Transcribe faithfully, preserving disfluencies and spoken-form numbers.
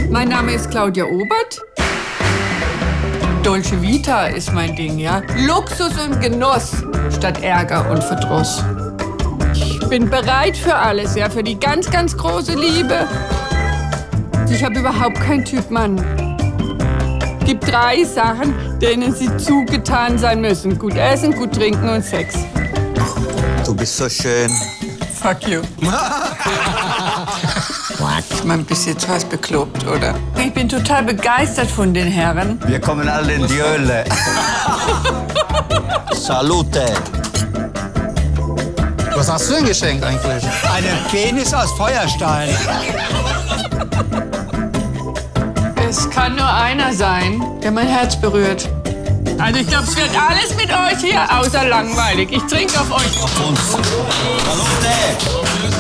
Mein Name ist Claudia Obert. Dolce Vita ist mein Ding, ja. Luxus und Genuss statt Ärger und Verdruss. Ich bin bereit für alles, ja, für die ganz, ganz große Liebe. Ich habe überhaupt keinen Typ Mann. Es gibt drei Sachen, denen Sie zugetan sein müssen. Gut essen, gut trinken und Sex. Du bist so schön. Fuck you. Ich meine, bis jetzt was bekloppt, oder? Ich bin total begeistert von den Herren. Wir kommen alle in die Hölle. Salute. Was hast du denn geschenkt eigentlich? Einen Penis aus Feuerstein. Es kann nur einer sein, der mein Herz berührt. Also ich glaube, es wird alles mit euch hier außer langweilig. Ich trinke auf euch. Auf uns. Salute.